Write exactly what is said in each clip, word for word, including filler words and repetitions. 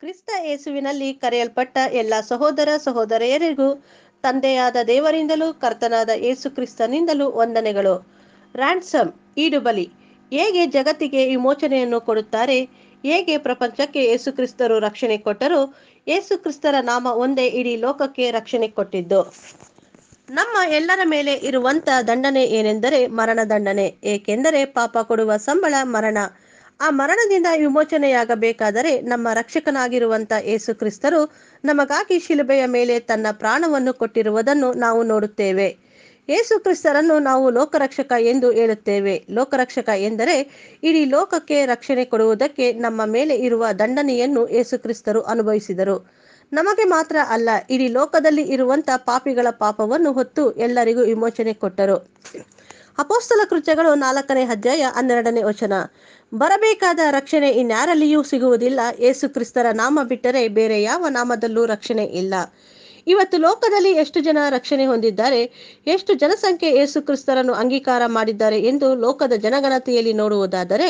ಕ್ರಿಸ್ತ ಯೇಸುವಿನಲ್ಲಿ ಕರೆಯಲ್ಪಟ್ಟ ಎಲ್ಲ ಸಹೋದರ ಸಹೋದರಿಯರಿಗೂ ತಂದೆಯಾದ ದೇವರಿಂದಲೂ ಕರ್ತನಾದ ಯೇಸು ಕ್ರಿಸ್ತನಿಂದಲೂ ವಂದನೆಗಳು. ರ್ಯಾನ್ಸಮ್ ಈಡುಬಲಿ ಹೇಗೆ ಜಗತ್ತಿಗೆ ವಿಮೋಚನೆಯನ್ನು ಕೊಡುತ್ತಾರೆ, ಹೇಗೆ ಪ್ರಪಂಚಕ್ಕೆ ಯೇಸುಕ್ರಿಸ್ತರು ರಕ್ಷಣೆ ಕೊಟ್ಟರು. ಯೇಸುಕ್ರಿಸ್ತರ ನಾಮ ಒಂದೇ ಇಡೀ ಲೋಕಕ್ಕೆ ರಕ್ಷಣೆ ಕೊಟ್ಟಿದ್ದು. ನಮ್ಮ ಎಲ್ಲರ ಮೇಲೆ ಇರುವಂತ ದಂಡನೆ ಏನೆಂದರೆ ಮರಣ ದಂಡನೆ. ಏಕೆಂದರೆ ಪಾಪ ಕೊಡುವ ಸಂಬಳ ಮರಣ. ಆ ಮರಣದಿಂದ ವಿಮೋಚನೆಯಾಗಬೇಕಾದರೆ ನಮ್ಮ ರಕ್ಷಕನಾಗಿರುವಂತ ಯೇಸು ಕ್ರಿಸ್ತರು ನಮಗಾಗಿ ಶಿಲುಬೆಯ ಮೇಲೆ ತನ್ನ ಪ್ರಾಣವನ್ನು ಕೊಟ್ಟಿರುವುದನ್ನು ನಾವು ನೋಡುತ್ತೇವೆ. ಯೇಸು ಕ್ರಿಸ್ತರನ್ನು ನಾವು ಲೋಕರಕ್ಷಕ ಎಂದು ಹೇಳುತ್ತೇವೆ. ಲೋಕರಕ್ಷಕ ಎಂದರೆ ಇಡೀ ಲೋಕಕ್ಕೆ ರಕ್ಷಣೆ ಕೊಡುವುದಕ್ಕೆ ನಮ್ಮ ಮೇಲೆ ಇರುವ ದಂಡನೆಯನ್ನು ಯೇಸು ಕ್ರಿಸ್ತರು ಅನುಭವಿಸಿದರು. ನಮಗೆ ಮಾತ್ರ ಅಲ್ಲ, ಇಡೀ ಲೋಕದಲ್ಲಿ ಇರುವಂತ ಪಾಪಿಗಳ ಪಾಪವನ್ನು ಹೊತ್ತು ಎಲ್ಲರಿಗೂ ವಿಮೋಚನೆ ಕೊಟ್ಟರು. ಅಪೊಸ್ತಲ ಕೃತ್ಯಗಳು ನಾಲ್ಕನೇ ಅಧ್ಯಾಯ ಹನ್ನೆರಡನೇ ವಚನ. ಬರಬೇಕಾದ ರಕ್ಷಣೆ ಇನ್ಯಾರಲ್ಲಿಯೂ ಸಿಗುವುದಿಲ್ಲ. ಯೇಸು ಕ್ರಿಸ್ತರ ನಾಮ ಬಿಟ್ಟರೆ ಬೇರೆ ಯಾವ ನಾಮದಲ್ಲೂ ರಕ್ಷಣೆ ಇಲ್ಲ. ಇವತ್ತು ಲೋಕದಲ್ಲಿ ಎಷ್ಟು ಜನ ರಕ್ಷಣೆ ಹೊಂದಿದ್ದಾರೆ, ಎಷ್ಟು ಜನಸಂಖ್ಯೆ ಯೇಸು ಕ್ರಿಸ್ತರನ್ನು ಅಂಗೀಕಾರ ಮಾಡಿದ್ದಾರೆ ಎಂದು ಲೋಕದ ಜನಗಣತಿಯಲ್ಲಿ ನೋಡುವುದಾದರೆ,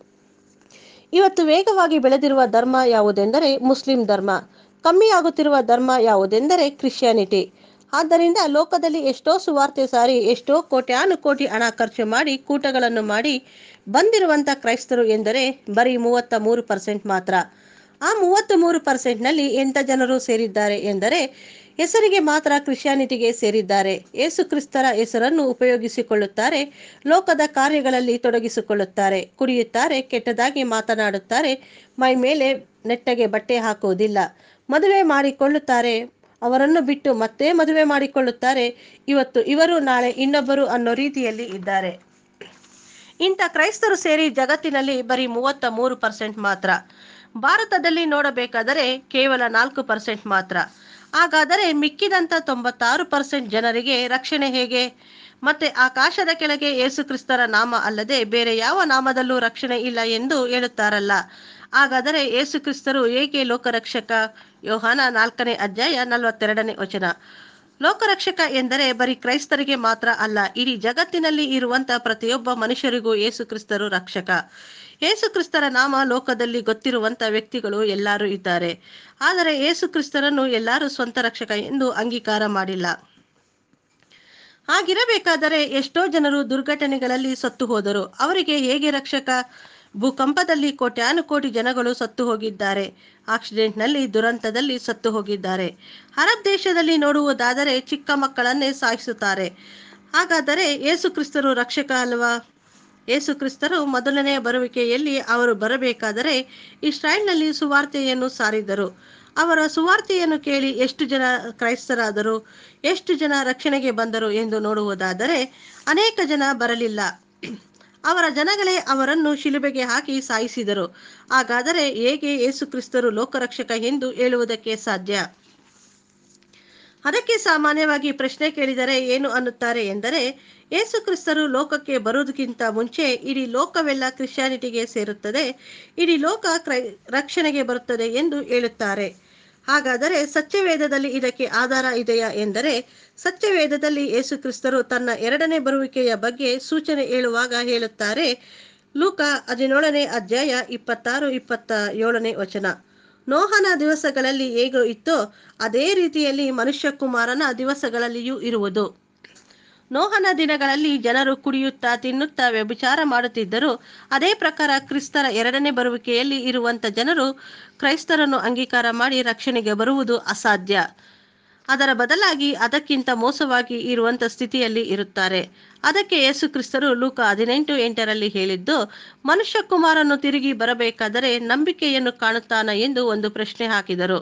ಇವತ್ತು ವೇಗವಾಗಿ ಬೆಳೆದಿರುವ ಧರ್ಮ ಯಾವುದೆಂದರೆ ಮುಸ್ಲಿಂ ಧರ್ಮ. ಕಮ್ಮಿಯಾಗುತ್ತಿರುವ ಧರ್ಮ ಯಾವುದೆಂದರೆ ಕ್ರಿಶ್ಚಿಯಾನಿಟಿ. ಆದ್ದರಿಂದ ಲೋಕದಲ್ಲಿ ಎಷ್ಟೋ ಸುವಾರ್ತೆ ಸಾರಿ ಎಷ್ಟೋ ಕೋಟ್ಯಾನುಕೋಟಿ ಹಣ ಖರ್ಚು ಮಾಡಿ ಕೂಟಗಳನ್ನು ಮಾಡಿ ಬಂದಿರುವಂತ ಕ್ರೈಸ್ತರು ಎಂದರೆ ಬರೀ ಮೂವತ್ತ ಮೂರು ಪರ್ಸೆಂಟ್ ಮಾತ್ರ. ಆ ಮೂವತ್ತ ಮೂರು ಪರ್ಸೆಂಟ್ನಲ್ಲಿ ಎಂಥ ಜನರು ಸೇರಿದ್ದಾರೆ ಎಂದರೆ ಹೆಸರಿಗೆ ಮಾತ್ರ ಕ್ರಿಶ್ಚಿಯಾನಿಟಿಗೆ ಸೇರಿದ್ದಾರೆ. ಯೇಸು ಕ್ರಿಸ್ತರ ಹೆಸರನ್ನು ಉಪಯೋಗಿಸಿಕೊಳ್ಳುತ್ತಾರೆ, ಲೋಕದ ಕಾರ್ಯಗಳಲ್ಲಿ ತೊಡಗಿಸಿಕೊಳ್ಳುತ್ತಾರೆ, ಕುಡಿಯುತ್ತಾರೆ, ಕೆಟ್ಟದಾಗಿ ಮಾತನಾಡುತ್ತಾರೆ, ಮೈ ಮೇಲೆ ನೆಟ್ಟಗೆ ಬಟ್ಟೆ ಹಾಕುವುದಿಲ್ಲ, ಮದುವೆ ಮಾಡಿಕೊಳ್ಳುತ್ತಾರೆ, ಅವರನ್ನು ಬಿಟ್ಟು ಮತ್ತೆ ಮದುವೆ ಮಾಡಿಕೊಳ್ಳುತ್ತಾರೆ. ಇವತ್ತು ಇವರು ನಾಳೆ ಇನ್ನೊಬ್ಬರು ಅನ್ನೋ ರೀತಿಯಲ್ಲಿ ಇದ್ದಾರೆ. ಇಂಥ ಕ್ರೈಸ್ತರು ಸೇರಿ ಜಗತ್ತಿನಲ್ಲಿ ಬರೀ ಮೂವತ್ತ ಮೂರು ಪರ್ಸೆಂಟ್ ಮಾತ್ರ. ಭಾರತದಲ್ಲಿ ನೋಡಬೇಕಾದರೆ ಕೇವಲ ನಾಲ್ಕು ಪರ್ಸೆಂಟ್ ಮಾತ್ರ. ಹಾಗಾದರೆ ಮಿಕ್ಕಿದಂತ ತೊಂಬತ್ತಾರು ಪರ್ಸೆಂಟ್ ಜನರಿಗೆ ರಕ್ಷಣೆ ಹೇಗೆ? ಮತ್ತೆ ಆಕಾಶದ ಕೆಳಗೆ ಯೇಸು ಕ್ರಿಸ್ತರ ನಾಮ ಅಲ್ಲದೆ ಬೇರೆ ಯಾವ ನಾಮದಲ್ಲೂ ರಕ್ಷಣೆ ಇಲ್ಲ ಎಂದು ಹೇಳುತ್ತಾರಲ್ಲ. ಹಾಗಾದರೆ ಯೇಸು ಕ್ರಿಸ್ತರು ಏಕೆ ಲೋಕರಕ್ಷಕ? ಯೋಹಾನ ನಾಲ್ಕನೇ ಅಧ್ಯಾಯ ನಲವತ್ತೆರಡನೇ ವಚನ. ಲೋಕರಕ್ಷಕ ಎಂದರೆ ಬರೀ ಕ್ರೈಸ್ತರಿಗೆ ಮಾತ್ರ ಅಲ್ಲ, ಇಡೀ ಜಗತ್ತಿನಲ್ಲಿ ಇರುವಂತ ಪ್ರತಿಯೊಬ್ಬ ಮನುಷ್ಯರಿಗೂ ಯೇಸು ಕ್ರಿಸ್ತರು ರಕ್ಷಕ. ಯೇಸು ಕ್ರಿಸ್ತರ ನಾಮ ಲೋಕದಲ್ಲಿ ಗೊತ್ತಿರುವಂತ ವ್ಯಕ್ತಿಗಳು ಎಲ್ಲರೂ ಇದ್ದಾರೆ. ಆದರೆ ಯೇಸು ಕ್ರಿಸ್ತರನ್ನು ಎಲ್ಲರೂ ಸ್ವಂತ ರಕ್ಷಕ ಎಂದು ಅಂಗೀಕಾರ ಮಾಡಿಲ್ಲ. ಹಾಗಿರಬೇಕಾದರೆ ಎಷ್ಟೋ ಜನರು ದುರ್ಘಟನೆಗಳಲ್ಲಿ ಸತ್ತು ಹೋದರು. ಅವರಿಗೆ ಹೇಗೆ ರಕ್ಷಕ? ಭೂಕಂಪದಲ್ಲಿ ಕೋಟ್ಯಾನುಕೋಟಿ ಜನಗಳು ಸತ್ತು ಹೋಗಿದ್ದಾರೆ. ಆಕ್ಸಿಡೆಂಟ್ನಲ್ಲಿ, ದುರಂತದಲ್ಲಿ ಸತ್ತು ಹೋಗಿದ್ದಾರೆ. ಅರಬ್ ದೇಶದಲ್ಲಿ ನೋಡುವುದಾದರೆ ಚಿಕ್ಕ ಮಕ್ಕಳನ್ನೇ ಸಾಯಿಸುತ್ತಾರೆ. ಹಾಗಾದರೆ ಯೇಸು ಕ್ರಿಸ್ತರು ರಕ್ಷಕ ಅಲ್ವಾ? ಯೇಸು ಕ್ರಿಸ್ತರು ಮೊದಲನೆಯ ಬರುವಿಕೆಯಲ್ಲಿ ಅವರು ಬರಬೇಕಾದರೆ ಇಸ್ರಾಯೇಲ್ನಲ್ಲಿ ಸುವಾರ್ತೆಯನ್ನು ಸಾರಿದರು. ಅವರ ಸುವಾರ್ತೆಯನ್ನು ಕೇಳಿ ಎಷ್ಟು ಜನ ಕ್ರೈಸ್ತರಾದರು, ಎಷ್ಟು ಜನ ರಕ್ಷಣೆಗೆ ಬಂದರು ಎಂದು ನೋಡುವುದಾದರೆ ಅನೇಕ ಜನ ಬರಲಿಲ್ಲ. ಅವರ ಜನಗಳೇ ಅವರನ್ನು ಶಿಲುಬೆಗೆ ಹಾಕಿ ಸಾಯಿಸಿದರು. ಹಾಗಾದರೆ ಹೇಗೆ ಯೇಸು ಕ್ರಿಸ್ತರು ಲೋಕರಕ್ಷಕ ಎಂದು ಹೇಳುವುದಕ್ಕೆ ಸಾಧ್ಯ? ಅದಕ್ಕೆ ಸಾಮಾನ್ಯವಾಗಿ ಪ್ರಶ್ನೆ ಕೇಳಿದರೆ ಏನು ಅನ್ನುತ್ತಾರೆ ಎಂದರೆ, ಯೇಸು ಕ್ರಿಸ್ತರು ಲೋಕಕ್ಕೆ ಬರುವುದಕ್ಕಿಂತ ಮುಂಚೆ ಇಡೀ ಲೋಕವೆಲ್ಲ ಕ್ರಿಶ್ಚಿಯಾನಿಟಿಗೆ ಸೇರುತ್ತದೆ, ಇಡೀ ಲೋಕ ಕ್ರೈ ರಕ್ಷಣೆಗೆ ಬರುತ್ತದೆ ಎಂದು ಹೇಳುತ್ತಾರೆ. ಹಾಗಾದರೆ ಸತ್ಯವೇದದಲ್ಲಿ ಇದಕ್ಕೆ ಆಧಾರ ಇದೆಯಾ ಎಂದರೆ, ಸತ್ಯವೇದದಲ್ಲಿ ಯೇಸು ಕ್ರಿಸ್ತರು ತನ್ನ ಎರಡನೇ ಬರುವಿಕೆಯ ಬಗ್ಗೆ ಸೂಚನೆ ಹೇಳುವಾಗ ಹೇಳುತ್ತಾರೆ. ಲೂಕ ಹದಿನೇಳನೇ ಅಧ್ಯಾಯ ಇಪ್ಪತ್ತಾರು ಇಪ್ಪತ್ತ ಏಳನೇ ವಚನ. ನೋಹನ ದಿವಸಗಳಲ್ಲಿ ಹೇಗೋ ಇತ್ತೋ ಅದೇ ರೀತಿಯಲ್ಲಿ ಮನುಷ್ಯ ಕುಮಾರನ ದಿವಸಗಳಲ್ಲಿಯೂ ಇರುವುದು. ನೋಹನ ದಿನಗಳಲ್ಲಿ ಜನರು ಕುಡಿಯುತ್ತಾ ತಿನ್ನುತ್ತಾ ವ್ಯಭಿಚಾರ ಮಾಡುತ್ತಿದ್ದರು. ಅದೇ ಪ್ರಕಾರ ಕ್ರಿಸ್ತರ ಎರಡನೇ ಬರುವಿಕೆಯಲ್ಲಿ ಇರುವಂತ ಜನರು ಕ್ರೈಸ್ತರನ್ನು ಅಂಗೀಕಾರ ಮಾಡಿ ರಕ್ಷಣೆಗೆ ಬರುವುದು ಅಸಾಧ್ಯ. ಅದರ ಬದಲಾಗಿ ಅದಕ್ಕಿಂತ ಮೋಸವಾಗಿ ಇರುವಂತ ಸ್ಥಿತಿಯಲ್ಲಿ ಇರುತ್ತಾರೆ. ಅದಕ್ಕೆ ಯೇಸು ಕ್ರಿಸ್ತರು ಲೂಕ ಹದಿನೆಂಟು ಎಂಟರಲ್ಲಿ ಹೇಳಿದ್ದು, ಮನುಷ್ಯ ಕುಮಾರನು ತಿರುಗಿ ಬರಬೇಕಾದರೆ ನಂಬಿಕೆಯನ್ನು ಕಾಣುತ್ತಾನ ಎಂದು ಒಂದು ಪ್ರಶ್ನೆ ಹಾಕಿದರು.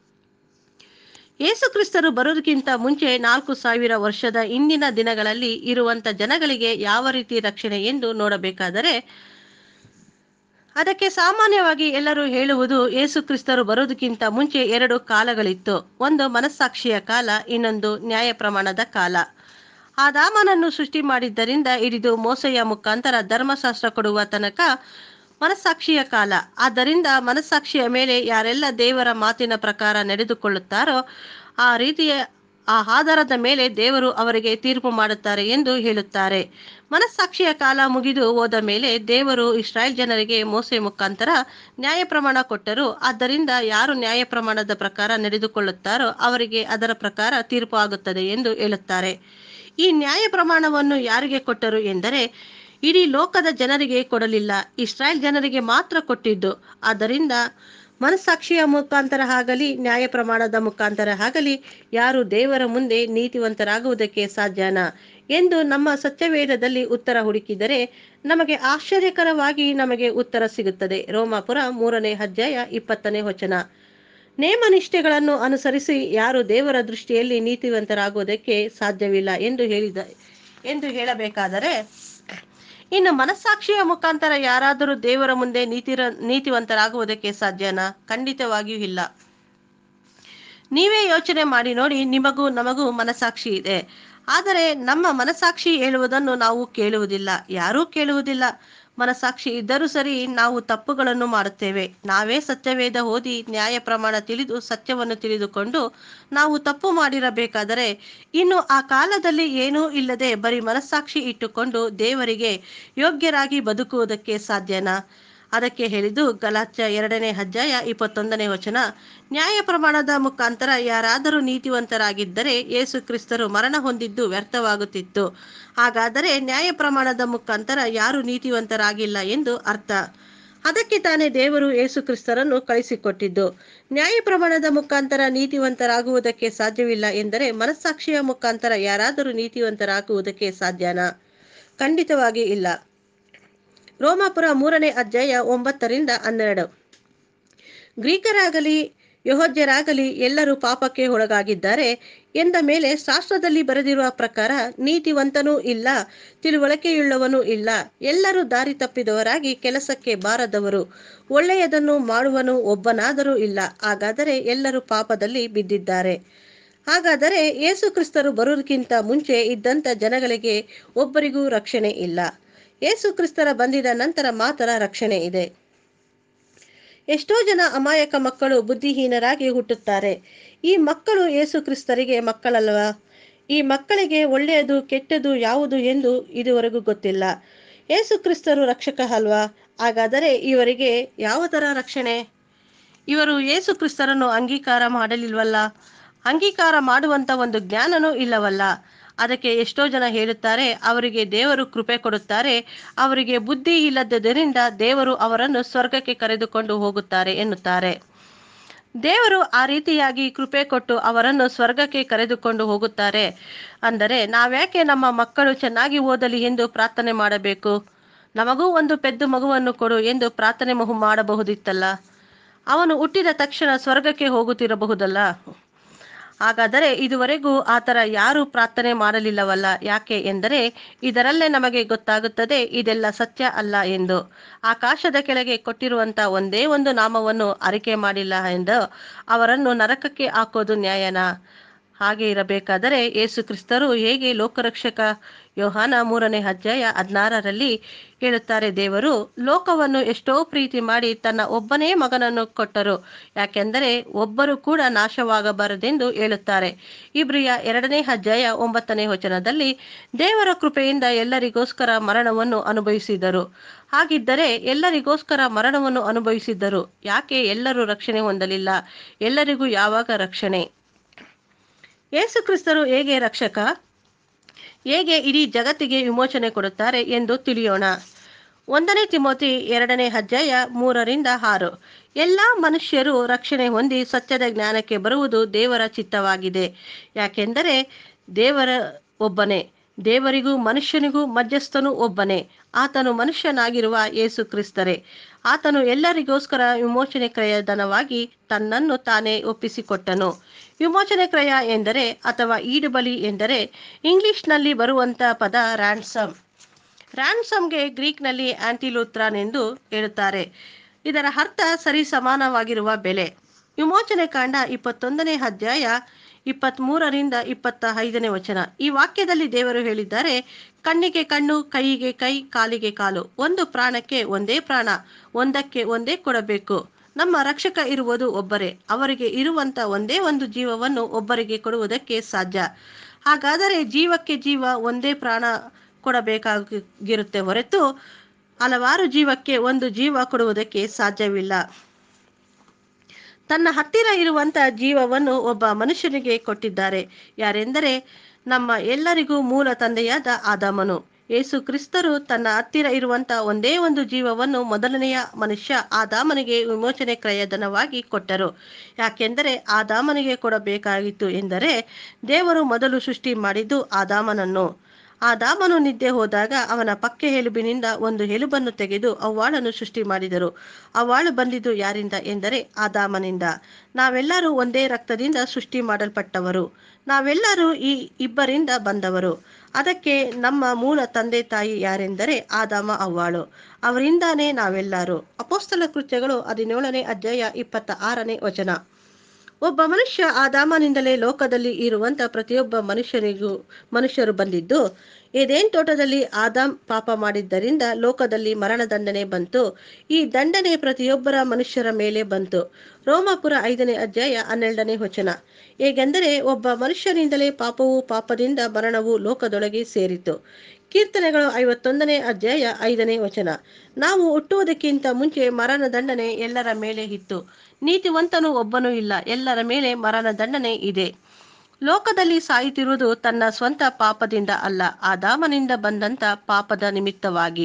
ಯೇಸು ಕ್ರಿಸ್ತರು ಬರುವುದಕ್ಕಿಂತ ಮುಂಚೆ ನಾಲ್ಕು ಸಾವಿರ ವರ್ಷದ ಇಂದಿನ ದಿನಗಳಲ್ಲಿ ಇರುವಂತ ಜನಗಳಿಗೆ ಯಾವ ರೀತಿ ರಕ್ಷಣೆ ಎಂದು ನೋಡಬೇಕಾದರೆ, ಅದಕ್ಕೆ ಸಾಮಾನ್ಯವಾಗಿ ಎಲ್ಲರೂ ಹೇಳುವುದು ಯೇಸು ಕ್ರಿಸ್ತರು ಬರುವುದಕ್ಕಿಂತ ಮುಂಚೆ ಎರಡು ಕಾಲಗಳಿತ್ತು. ಒಂದು ಮನಸ್ಸಾಕ್ಷಿಯ ಕಾಲ, ಇನ್ನೊಂದು ನ್ಯಾಯ ಪ್ರಮಾಣದ ಕಾಲ. ಆದಾಮನನ್ನು ಸೃಷ್ಟಿ ಮಾಡಿದ್ದರಿಂದ ಹಿಡಿದು ಮೋಸೆಯ ಮುಖಾಂತರ ಧರ್ಮಶಾಸ್ತ್ರ ಕೊಡುವ ತನಕ ಮನಸ್ಸಾಕ್ಷಿಯ ಕಾಲ. ಆದ್ದರಿಂದ ಮನಸ್ಸಾಕ್ಷಿಯ ಮೇಲೆ ಯಾರೆಲ್ಲ ದೇವರ ಮಾತಿನ ಪ್ರಕಾರ ನಡೆದುಕೊಳ್ಳುತ್ತಾರೋ ಆ ರೀತಿಯ ಆ ಆಧಾರದ ಮೇಲೆ ದೇವರು ಅವರಿಗೆ ತೀರ್ಪು ಮಾಡುತ್ತಾರೆ ಎಂದು ಹೇಳುತ್ತಾರೆ. ಮನಸ್ಸಾಕ್ಷಿಯ ಕಾಲ ಮುಗಿದು ಹೋದ ಮೇಲೆ ದೇವರು ಇಸ್ರಾಯೇಲ್ ಜನರಿಗೆ ಮೋಸೆ ಮುಖಾಂತರ ನ್ಯಾಯ ಪ್ರಮಾಣ ಕೊಟ್ಟರು. ಆದ್ದರಿಂದ ಯಾರು ನ್ಯಾಯ ಪ್ರಮಾಣದ ಪ್ರಕಾರ ನಡೆದುಕೊಳ್ಳುತ್ತಾರೋ ಅವರಿಗೆ ಅದರ ಪ್ರಕಾರ ತೀರ್ಪು ಆಗುತ್ತದೆ ಎಂದು ಹೇಳುತ್ತಾರೆ. ಈ ನ್ಯಾಯ ಪ್ರಮಾಣವನ್ನು ಯಾರಿಗೆ ಕೊಟ್ಟರು ಎಂದರೆ ಇಡೀ ಲೋಕದ ಜನರಿಗೆ ಕೊಡಲಿಲ್ಲ, ಇಸ್ರಾಯೇಲ್ ಜನರಿಗೆ ಮಾತ್ರ ಕೊಟ್ಟಿದ್ದು. ಆದ್ದರಿಂದ ಮನಸ್ಸಾಕ್ಷಿಯ ಮುಖಾಂತರ ಆಗಲಿ ನ್ಯಾಯ ಪ್ರಮಾಣದ ಮುಖಾಂತರ ಆಗಲಿ ಯಾರು ದೇವರ ಮುಂದೆ ನೀತಿವಂತರಾಗುವುದಕ್ಕೆ ಸಾಧ್ಯನಾ ಎಂದು ನಮ್ಮ ಸತ್ಯವೇದದಲ್ಲಿ ಉತ್ತರ ಹುಡುಕಿದರೆ ನಮಗೆ ಆಶ್ಚರ್ಯಕರವಾಗಿ ನಮಗೆ ಉತ್ತರ ಸಿಗುತ್ತದೆ. ರೋಮಾಪುರ ಮೂರನೇ ಅಧ್ಯಾಯ ಇಪ್ಪತ್ತನೇ ವಚನ. ನೇಮನಿಷ್ಠೆಗಳನ್ನು ಅನುಸರಿಸಿ ಯಾರು ದೇವರ ದೃಷ್ಟಿಯಲ್ಲಿ ನೀತಿವಂತರಾಗುವುದಕ್ಕೆ ಸಾಧ್ಯವಿಲ್ಲ ಎಂದು ಹೇಳಿದ ಎಂದು ಹೇಳಬೇಕಾದರೆ ಇನ್ನು ಮನಸ್ಸಾಕ್ಷಿಯ ಮುಖಾಂತರ ಯಾರಾದರೂ ದೇವರ ಮುಂದೆ ನೀತಿ ನೀತಿವಂತರಾಗುವುದಕ್ಕೆ ಸಾಧ್ಯನಾ? ಖಂಡಿತವಾಗಿಯೂ ಇಲ್ಲ. ನೀವೇ ಯೋಚನೆ ಮಾಡಿ ನೋಡಿ, ನಿಮಗೂ ನಮಗೂ ಮನಸ್ಸಾಕ್ಷಿ ಇದೆ. ಆದರೆ ನಮ್ಮ ಮನಸ್ಸಾಕ್ಷಿ ಹೇಳುವುದನ್ನು ನಾವು ಕೇಳುವುದಿಲ್ಲ, ಯಾರೂ ಕೇಳುವುದಿಲ್ಲ. ಮನಸ್ಸಾಕ್ಷಿ ಇದ್ದರೂ ಸರಿ ನಾವು ತಪ್ಪುಗಳನ್ನು ಮಾಡುತ್ತೇವೆ. ನಾವೇ ಸತ್ಯವೇದ ಓದಿ ನ್ಯಾಯ ಪ್ರಮಾಣ ತಿಳಿದು ಸತ್ಯವನ್ನು ತಿಳಿದುಕೊಂಡು ನಾವು ತಪ್ಪು ಮಾಡಿರಬೇಕಾದರೆ ಇನ್ನು ಆ ಕಾಲದಲ್ಲಿ ಏನೂ ಇಲ್ಲದೆ ಬರೀ ಮನಸ್ಸಾಕ್ಷಿ ಇಟ್ಟುಕೊಂಡು ದೇವರಿಗೆ ಯೋಗ್ಯರಾಗಿ ಬದುಕುವುದಕ್ಕೆ ಸಾಧ್ಯನಾ? ಅದಕ್ಕೆ ಹೇಳಿದ್ದು ಗಲಾತ್ಯ ಎರಡನೇ ಅಧ್ಯಾಯ ಇಪ್ಪತ್ತೊಂದನೇ ವಚನ. ನ್ಯಾಯ ಪ್ರಮಾಣದ ಮುಖಾಂತರ ಯಾರಾದರೂ ನೀತಿವಂತರಾಗಿದ್ದರೆ ಯೇಸು ಕ್ರಿಸ್ತರು ಮರಣ ಹೊಂದಿದ್ದು ವ್ಯರ್ಥವಾಗುತ್ತಿತ್ತು. ಹಾಗಾದರೆ ನ್ಯಾಯ ಪ್ರಮಾಣದ ಮುಖಾಂತರ ಯಾರು ನೀತಿವಂತರಾಗಿಲ್ಲ ಎಂದು ಅರ್ಥ. ಅದಕ್ಕೆ ತಾನೇ ದೇವರು ಯೇಸು ಕ್ರಿಸ್ತರನ್ನು ಕಳಿಸಿಕೊಟ್ಟಿದ್ದು. ನ್ಯಾಯ ಪ್ರಮಾಣದ ಮುಖಾಂತರ ನೀತಿವಂತರಾಗುವುದಕ್ಕೆ ಸಾಧ್ಯವಿಲ್ಲ ಎಂದರೆ ಮನಸ್ಸಾಕ್ಷಿಯ ಮುಖಾಂತರ ಯಾರಾದರೂ ನೀತಿವಂತರಾಗುವುದಕ್ಕೆ ಸಾಧ್ಯನಾ? ಖಂಡಿತವಾಗಿ ಇಲ್ಲ. ರೋಮಾಪುರ ಮೂರನೇ ಅಧ್ಯಾಯ ಒಂಬತ್ತರಿಂದ ಹನ್ನೆರಡು. ಗ್ರೀಕರಾಗಲಿ ಯಹೂದ್ಯರಾಗಲಿ ಎಲ್ಲರೂ ಪಾಪಕ್ಕೆ ಒಳಗಾಗಿದ್ದಾರೆ ಎಂದ ಮೇಲೆ ಶಾಸ್ತ್ರದಲ್ಲಿ ಬರೆದಿರುವ ಪ್ರಕಾರ ನೀತಿವಂತನೂ ಇಲ್ಲ, ತಿಳುವಳಿಕೆಯುಳ್ಳವನೂ ಇಲ್ಲ, ಎಲ್ಲರೂ ದಾರಿ ತಪ್ಪಿದವರಾಗಿ ಕೆಲಸಕ್ಕೆ ಬಾರದವರು, ಒಳ್ಳೆಯದನ್ನು ಮಾಡುವನು ಒಬ್ಬನಾದರೂ ಇಲ್ಲ. ಹಾಗಾದರೆ ಎಲ್ಲರೂ ಪಾಪದಲ್ಲಿ ಬಿದ್ದಿದ್ದಾರೆ. ಹಾಗಾದರೆ ಯೇಸು ಕ್ರಿಸ್ತರು ಬರುವುದಕ್ಕಿಂತ ಮುಂಚೆ ಇದ್ದಂಥ ಜನಗಳಿಗೆ ಒಬ್ಬರಿಗೂ ರಕ್ಷಣೆ ಇಲ್ಲ. ಯೇಸು ಕ್ರಿಸ್ತರ ಬಂದಿದ ನಂತರ ಮಾತ್ರ ರಕ್ಷಣೆ ಇದೆ. ಎಷ್ಟೋ ಜನ ಅಮಾಯಕ ಮಕ್ಕಳು ಬುದ್ಧಿಹೀನರಾಗಿ ಹುಟ್ಟುತ್ತಾರೆ. ಈ ಮಕ್ಕಳು ಯೇಸು ಕ್ರಿಸ್ತರಿಗೆ ಮಕ್ಕಳಲ್ವಾ? ಈ ಮಕ್ಕಳಿಗೆ ಒಳ್ಳೆಯದು ಕೆಟ್ಟದು ಯಾವುದು ಎಂದು ಇದುವರೆಗೂ ಗೊತ್ತಿಲ್ಲ. ಯೇಸು ಕ್ರಿಸ್ತರು ರಕ್ಷಕ ಅಲ್ವಾ? ಹಾಗಾದರೆ ಇವರಿಗೆ ಯಾವ ಥರ ರಕ್ಷಣೆ? ಇವರು ಯೇಸು ಕ್ರಿಸ್ತರನ್ನು ಅಂಗೀಕಾರ ಮಾಡಲಿಲ್ವಲ್ಲ, ಅಂಗೀಕಾರ ಮಾಡುವಂಥ ಒಂದು ಜ್ಞಾನನೂ ಇಲ್ಲವಲ್ಲ. ಅದಕ್ಕೆ ಎಷ್ಟೋ ಜನ ಹೇಳುತ್ತಾರೆ, ಅವರಿಗೆ ದೇವರು ಕೃಪೆ ಕೊಡುತ್ತಾರೆ, ಅವರಿಗೆ ಬುದ್ಧಿ ಇಲ್ಲದ್ದರಿಂದ ದೇವರು ಅವರನ್ನು ಸ್ವರ್ಗಕ್ಕೆ ಕರೆದುಕೊಂಡು ಹೋಗುತ್ತಾರೆ ಎನ್ನುತ್ತಾರೆ. ದೇವರು ಆ ರೀತಿಯಾಗಿ ಕೃಪೆ ಕೊಟ್ಟು ಅವರನ್ನು ಸ್ವರ್ಗಕ್ಕೆ ಕರೆದುಕೊಂಡು ಹೋಗುತ್ತಾರೆ ಅಂದರೆ ನಾವ್ಯಾಕೆ ನಮ್ಮ ಮಕ್ಕಳು ಚೆನ್ನಾಗಿ ಓದಲಿ ಎಂದು ಪ್ರಾರ್ಥನೆ ಮಾಡಬೇಕು? ನಮಗೂ ಒಂದು ಪೆದ್ದು ಮಗುವನ್ನು ಕೊಡು ಎಂದು ಪ್ರಾರ್ಥನೆ ಮಾಡಬಹುದಿತ್ತಲ್ಲ. ಅವನು ಹುಟ್ಟಿದ ತಕ್ಷಣ ಸ್ವರ್ಗಕ್ಕೆ ಹೋಗುತ್ತಿರಬಹುದಲ್ಲ. ಹಾಗಾದರೆ ಇದುವರೆಗೂ ಆ ಥರ ಯಾರೂ ಪ್ರಾರ್ಥನೆ ಮಾಡಲಿಲ್ಲವಲ್ಲ. ಯಾಕೆ ಎಂದರೆ ಇದರಲ್ಲೇ ನಮಗೆ ಗೊತ್ತಾಗುತ್ತದೆ ಇದೆಲ್ಲ ಸತ್ಯ ಅಲ್ಲ ಎಂದು. ಆಕಾಶದ ಕೆಳಗೆ ಕೊಟ್ಟಿರುವಂಥ ಒಂದೇ ಒಂದು ನಾಮವನ್ನು ಅರಿಕೆ ಮಾಡಿಲ್ಲ ಎಂದು ಅವರನ್ನು ನರಕಕ್ಕೆ ಹಾಕೋದು ನ್ಯಾಯನಾ? ಹಾಗೆ ಇರಬೇಕಾದರೆ ಯೇಸು ಕ್ರಿಸ್ತರು ಹೇಗೆ ಲೋಕರಕ್ಷಕ? ಯೋಹಾನ ಮೂರನೇ ಅಧ್ಯಾಯ ಹದಿನಾರರಲ್ಲಿ ಹೇಳುತ್ತಾರೆ, ದೇವರು ಲೋಕವನ್ನು ಎಷ್ಟೋ ಪ್ರೀತಿ ಮಾಡಿ ತನ್ನ ಒಬ್ಬನೇ ಮಗನನ್ನು ಕೊಟ್ಟರು, ಯಾಕೆಂದರೆ ಒಬ್ಬರು ಕೂಡ ನಾಶವಾಗಬಾರದೆಂದು ಹೇಳುತ್ತಾರೆ. ಇಬ್ರಿಯ ಎರಡನೇ ಅಧ್ಯಾಯ ಒಂಬತ್ತನೇ ವಚನದಲ್ಲಿ ದೇವರ ಕೃಪೆಯಿಂದ ಎಲ್ಲರಿಗೋಸ್ಕರ ಮರಣವನ್ನು ಅನುಭವಿಸಿದರು. ಹಾಗಿದ್ದರೆ ಎಲ್ಲರಿಗೋಸ್ಕರ ಮರಣವನ್ನು ಅನುಭವಿಸಿದ್ದರು, ಯಾಕೆ ಎಲ್ಲರೂ ರಕ್ಷಣೆ ಹೊಂದಲಿಲ್ಲ? ಎಲ್ಲರಿಗೂ ಯಾವಾಗ ರಕ್ಷಣೆ? ಯೇಸು ಕ್ರಿಸ್ತರು ಹೇಗೆ ರಕ್ಷಕ? ಹೇಗೆ ಇಡೀ ಜಗತ್ತಿಗೆ ವಿಮೋಚನೆ ಕೊಡುತ್ತಾರೆ ಎಂದು ತಿಳಿಯೋಣ. ಒಂದನೇ ತಿಮೋತಿ ಎರಡನೇ ಅಧ್ಯಾಯ ಮೂರರಿಂದ ಆರು. ಎಲ್ಲ ಮನುಷ್ಯರು ರಕ್ಷಣೆ ಹೊಂದಿ ಸತ್ಯದ ಜ್ಞಾನಕ್ಕೆ ಬರುವುದು ದೇವರ ಚಿತ್ತವಾಗಿದೆ. ಯಾಕೆಂದರೆ ದೇವರ ಒಬ್ಬನೇ, ದೇವರಿಗೂ ಮನುಷ್ಯನಿಗೂ ಮಧ್ಯಸ್ಥನು ಒಬ್ಬನೇ, ಆತನು ಮನುಷ್ಯನಾಗಿರುವ ಯೇಸು ಕ್ರಿಸ್ತರೇ. ಆತನು ಎಲ್ಲರಿಗೋಸ್ಕರ ವಿಮೋಚನೆ ಕ್ರಯಧನವಾಗಿ ತನ್ನನ್ನು ತಾನೇ ಒಪ್ಪಿಸಿಕೊಟ್ಟನು. ವಿಮೋಚನೆ ಕ್ರಯ ಎಂದರೆ ಅಥವಾ ಈಡುಬಲಿ ಎಂದರೆ ಇಂಗ್ಲಿಷ್ನಲ್ಲಿ ಬರುವಂಥ ಪದ ರ್ಯಾನ್ಸಮ್. ರ್ಯಾನ್ಸಮ್ಗೆ ಗ್ರೀಕ್ನಲ್ಲಿ ಆಂಟಿಲೂತ್ರಾನ್ ಎಂದು ಹೇಳುತ್ತಾರೆ. ಇದರ ಅರ್ಥ ಸರಿ ಸಮಾನವಾಗಿರುವ ಬೆಲೆ. ವಿಮೋಚನೆ ಕಾಂಡ ಇಪ್ಪತ್ತೊಂದನೇ ಅಧ್ಯಾಯ ಇಪ್ಪತ್ತ್ಮೂರರಿಂದ ಇಪ್ಪತ್ತ ಐದನೇ ವಚನ. ಈ ವಾಕ್ಯದಲ್ಲಿ ದೇವರು ಹೇಳಿದ್ದಾರೆ, ಕಣ್ಣಿಗೆ ಕಣ್ಣು, ಕೈಗೆ ಕೈ, ಕಾಲಿಗೆ ಕಾಲು, ಒಂದು ಪ್ರಾಣಕ್ಕೆ ಒಂದೇ ಪ್ರಾಣ, ಒಂದಕ್ಕೆ ಒಂದೇ ಕೊಡಬೇಕು. ನಮ್ಮ ರಕ್ಷಕ ಇರುವುದು ಒಬ್ಬರೇ. ಅವರಿಗೆ ಇರುವಂತ ಒಂದೇ ಒಂದು ಜೀವವನ್ನು ಒಬ್ಬರಿಗೆ ಕೊಡುವುದಕ್ಕೆ ಸಾಧ್ಯ. ಹಾಗಾದರೆ ಜೀವಕ್ಕೆ ಜೀವ ಒಂದೇ ಪ್ರಾಣ ಕೊಡಬೇಕಾಗಿರುತ್ತೆ ಹೊರತು ಹಲವಾರು ಜೀವಕ್ಕೆ ಒಂದು ಜೀವ ಕೊಡುವುದಕ್ಕೆ ಸಾಧ್ಯವಿಲ್ಲ. ತನ್ನ ಹತ್ತಿರ ಇರುವಂತ ಜೀವವನ್ನು ಒಬ್ಬ ಮನುಷ್ಯನಿಗೆ ಕೊಟ್ಟಿದ್ದಾರೆ. ಯಾರೆಂದರೆ ನಮ್ಮ ಎಲ್ಲರಿಗೂ ಮೂಲ ತಂದೆಯಾದ ಆದಾಮನು. ಯೇಸು ಕ್ರಿಸ್ತರು ತನ್ನ ಹತ್ತಿರ ಇರುವಂತ ಒಂದೇ ಒಂದು ಜೀವವನ್ನು ಮೊದಲನೆಯ ಮನುಷ್ಯ ಆದಾಮನಿಗೆ ವಿಮೋಚನೆ ಕ್ರಯಧನವಾಗಿ ಕೊಟ್ಟರು. ಯಾಕೆಂದರೆ ಆದಾಮನಿಗೆ ಕೊಡಬೇಕಾಗಿತ್ತು ಎಂದರೆ ದೇವರು ಮೊದಲು ಸೃಷ್ಟಿ ಮಾಡಿದ್ದು ಆದಾಮನನ್ನು. ಆದಾಮನು ನಿದ್ದೆ ಹೋದಾಗ ಅವನ ಪಕ್ಕೆ ಎಲುಬಿನಿಂದ ಒಂದು ಎಲುಬನ್ನು ತೆಗೆದು ಅವ್ವಾಳನ್ನು ಸೃಷ್ಟಿ ಮಾಡಿದರು. ಅವ್ವಾಳು ಬಂದಿದ್ದು ಯಾರಿಂದ ಎಂದರೆ ಆದಾಮನಿಂದ. ನಾವೆಲ್ಲರೂ ಒಂದೇ ರಕ್ತದಿಂದ ಸೃಷ್ಟಿ ಮಾಡಲ್ಪಟ್ಟವರು. ನಾವೆಲ್ಲರೂ ಈ ಇಬ್ಬರಿಂದ ಬಂದವರು. ಅದಕ್ಕೆ ನಮ್ಮ ಮೂಲ ತಂದೆ ತಾಯಿ ಯಾರೆಂದರೆ ಆದಾಮ ಅವ್ವಾಳು. ಅವರಿಂದಾನೇ ನಾವೆಲ್ಲರೂ. ಅಪೊಸ್ತಲ ಕೃತ್ಯಗಳು ಹದಿನೇಳನೇ ಅಧ್ಯಾಯ ಇಪ್ಪತ್ತ ಆರನೇ ವಚನ. ಒಬ್ಬ ಮನುಷ್ಯ ಆದಾಮನಿಂದಲೇ ಲೋಕದಲ್ಲಿ ಇರುವಂತ ಪ್ರತಿಯೊಬ್ಬ ಮನುಷ್ಯನಿಗೂ ಮನುಷ್ಯರು ಬಂದಿದ್ದು, ಏದೇನ್ ತೋಟದಲ್ಲಿ ಆದಾಮ್ ಪಾಪ ಮಾಡಿದ್ದರಿಂದ ಲೋಕದಲ್ಲಿ ಮರಣದಂಡನೆ ಬಂತು. ಈ ದಂಡನೆ ಪ್ರತಿಯೊಬ್ಬರ ಮನುಷ್ಯರ ಮೇಲೆ ಬಂತು. ರೋಮಾಪುರ ಐದನೇ ಅಧ್ಯಾಯ ಹನ್ನೆರಡನೇ ವಚನ. ಹೇಗೆಂದರೆ ಒಬ್ಬ ಮನುಷ್ಯನಿಂದಲೇ ಪಾಪವು, ಪಾಪದಿಂದ ಮರಣವು ಲೋಕದೊಳಗೆ ಸೇರಿತು. ಕೀರ್ತನೆಗಳು ಐವತ್ತೊಂದನೇ ಅಧ್ಯಾಯ ಐದನೇ ವಚನ. ನಾವು ಹುಟ್ಟುವುದಕ್ಕಿಂತ ಮುಂಚೆ ಮರಣ ದಂಡನೆ ಎಲ್ಲರ ಮೇಲೆ ಇತ್ತು. ನೀತಿವಂತನು ಒಬ್ಬನೂ ಇಲ್ಲ, ಎಲ್ಲರ ಮೇಲೆ ಮರಣ ದಂಡನೆ ಇದೆ. ಲೋಕದಲ್ಲಿ ಸಾಯುತ್ತಿರುವುದು ತನ್ನ ಸ್ವಂತ ಪಾಪದಿಂದ ಅಲ್ಲ, ಆದಾಮನಿಂದ ಬಂದಂತ ಪಾಪದ ನಿಮಿತ್ತವಾಗಿ.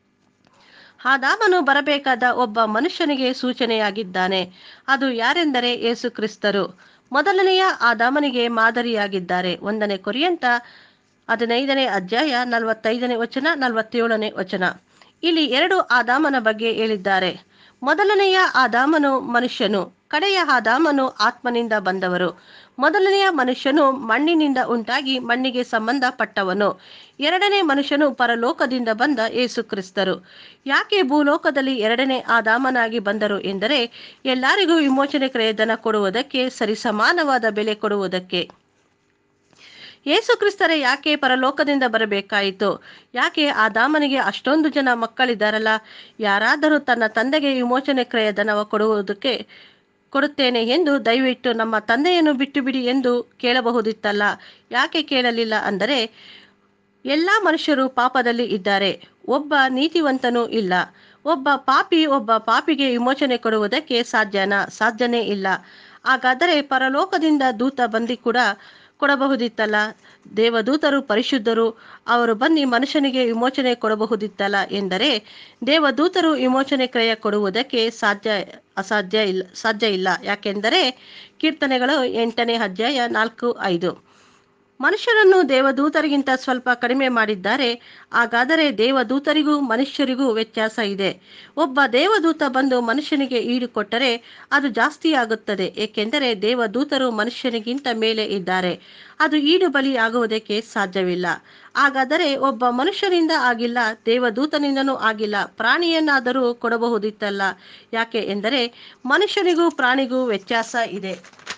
ಆದಾಮನು ಬರಬೇಕಾದ ಒಬ್ಬ ಮನುಷ್ಯನಿಗೆ ಸೂಚನೆಯಾಗಿದ್ದಾನೆ. ಅದು ಯಾರೆಂದರೆ ಯೇಸು ಕ್ರಿಸ್ತರು. ಮೊದಲನೆಯ ಆದಾಮನಿಗೆ ಮಾದರಿಯಾಗಿದ್ದಾರೆ. ಒಂದನೇ ಕೊರಿಂಥ ಹದಿನೈದನೇ ಅಧ್ಯಾಯ ನಲವತ್ತೈದನೇ ವಚನ, ನಲವತ್ತೇಳನೇ ವಚನ. ಇಲ್ಲಿ ಎರಡು ಆದಾಮನ ಬಗ್ಗೆ ಹೇಳಿದ್ದಾರೆ. ಮೊದಲನೆಯ ಆದಾಮನು ಮನುಷ್ಯನು, ಕಡೆಯ ಆದಾಮನು ಆತ್ಮನಿಂದ ಬಂದವರು. ಮೊದಲನೆಯ ಮನುಷ್ಯನು ಮಣ್ಣಿನಿಂದ ಉಂಟಾಗಿ ಮಣ್ಣಿಗೆ ಸಂಬಂಧಪಟ್ಟವನು. ಎರಡನೇ ಮನುಷ್ಯನು ಪರಲೋಕದಿಂದ ಬಂದ ಯೇಸು ಕ್ರಿಸ್ತರು. ಯಾಕೆ ಭೂಲೋಕದಲ್ಲಿ ಎರಡನೇ ಆದಾಮನಾಗಿ ಬಂದರು ಎಂದರೆ ಎಲ್ಲರಿಗೂ ವಿಮೋಚನೆ ಕ್ರಯಧನ ಕೊಡುವುದಕ್ಕೆ, ಸರಿಸಮಾನವಾದ ಬೆಲೆ ಕೊಡುವುದಕ್ಕೆ. ಯೇಸು ಕ್ರಿಸ್ತರೇ ಯಾಕೆ ಪರಲೋಕದಿಂದ ಬರಬೇಕಾಯಿತು? ಯಾಕೆ ಆದಾಮನಿಗೆ ಅಷ್ಟೊಂದು ಜನ ಮಕ್ಕಳಿದ್ದಾರಲ್ಲ? ಯಾರಾದರೂ ತನ್ನ ತಂದೆಗೆ ವಿಮೋಚನೆ ಕ್ರಯಧನವ ಕೊಡುವುದಕ್ಕೆ ಕೊಡುತ್ತೇನೆ ಎಂದು ದಯವಿಟ್ಟು ನಮ್ಮ ತಂದೆಯನ್ನು ಬಿಟ್ಟು ಬಿಡಿ ಎಂದು ಕೇಳಬಹುದಿತ್ತಲ್ಲ. ಯಾಕೆ ಕೇಳಲಿಲ್ಲ ಅಂದರೆ ಎಲ್ಲ ಮನುಷ್ಯರು ಪಾಪದಲ್ಲಿ ಇದ್ದಾರೆ, ಒಬ್ಬ ನೀತಿವಂತನೂ ಇಲ್ಲ. ಒಬ್ಬ ಪಾಪಿ ಒಬ್ಬ ಪಾಪಿಗೆ ವಿಮೋಚನೆ ಕೊಡುವುದಕ್ಕೆ ಸಾಧ್ಯನಾ? ಸಾಧ್ಯನೇ ಇಲ್ಲ. ಹಾಗಾದರೆ ಪರಲೋಕದಿಂದ ದೂತ ಬಂದು ಕೂಡ ಕೊಡಬಹುದಿತ್ತಲ್ಲ. ದೇವದೂತರು ಪರಿಶುದ್ಧರು, ಅವರು ಬಂದು ಮನುಷ್ಯನಿಗೆ ವಿಮೋಚನೆ ಕೊಡಬಹುದಿತ್ತಲ್ಲ ಎಂದರೆ ದೇವದೂತರು ವಿಮೋಚನೆ ಕ್ರಯ ಕೊಡುವುದಕ್ಕೆ ಸಾಧ್ಯ ಅಸಾಧ್ಯ ಇಲ್ಲ ಸಾಧ್ಯ ಇಲ್ಲ ಯಾಕೆಂದರೆ ಕೀರ್ತನೆಗಳು ಎಂಟನೇ ಅಧ್ಯಾಯ ನಾಲ್ಕು ಐದು. ಮನುಷ್ಯರನ್ನು ದೇವದೂತರಿಗಿಂತ ಸ್ವಲ್ಪ ಕಡಿಮೆ ಮಾಡಿದ್ದಾರೆ. ಹಾಗಾದರೆ ದೇವದೂತರಿಗೂ ಮನುಷ್ಯರಿಗೂ ವ್ಯತ್ಯಾಸ ಇದೆ. ಒಬ್ಬ ದೇವದೂತ ಬಂದು ಮನುಷ್ಯನಿಗೆ ಈಡು ಕೊಟ್ಟರೆ ಅದು ಜಾಸ್ತಿ ಆಗುತ್ತದೆ, ಏಕೆಂದರೆ ದೇವದೂತರು ಮನುಷ್ಯನಿಗಿಂತ ಮೇಲೆ ಇದ್ದಾರೆ. ಅದು ಈಡು ಬಲಿ ಆಗುವುದಕ್ಕೆ ಸಾಧ್ಯವಿಲ್ಲ. ಹಾಗಾದರೆ ಒಬ್ಬ ಮನುಷ್ಯರಿಂದ ಆಗಿಲ್ಲ, ದೇವದೂತನಿಂದನೂ ಆಗಿಲ್ಲ, ಪ್ರಾಣಿಯನ್ನಾದರೂ ಕೊಡಬಹುದಿತ್ತಲ್ಲ. ಯಾಕೆ ಎಂದರೆ ಮನುಷ್ಯನಿಗೂ ಪ್ರಾಣಿಗೂ ವ್ಯತ್ಯಾಸ ಇದೆ.